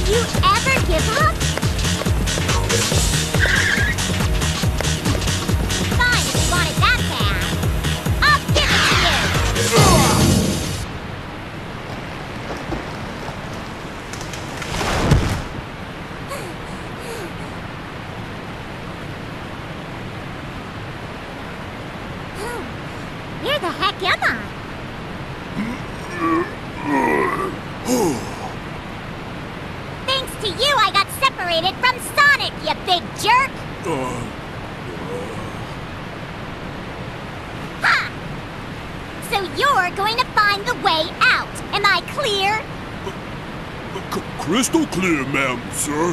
you ever give up? Fine, if you want it that bad. I'll give it to you! Where the heck am I? Thanks to you, I got separated from Sonic, you big jerk! Ha! So you're going to find the way out. Am I clear? Crystal clear, ma'am, sir.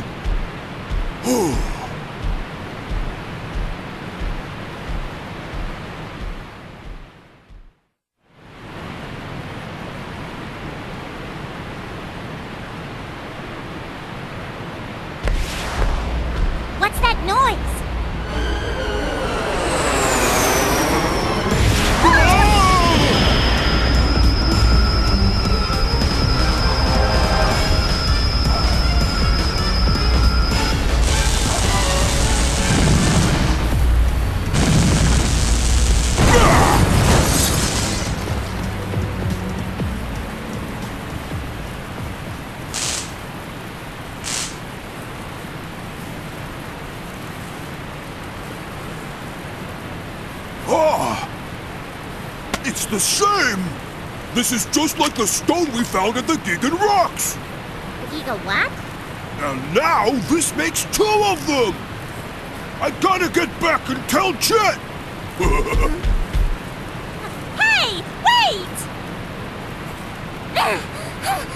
What's that noise? It's the same! This is just like the stone we found at the Gigan Rocks! Giga what? And now this makes 2 of them! I gotta get back and tell Jet! Hey, wait!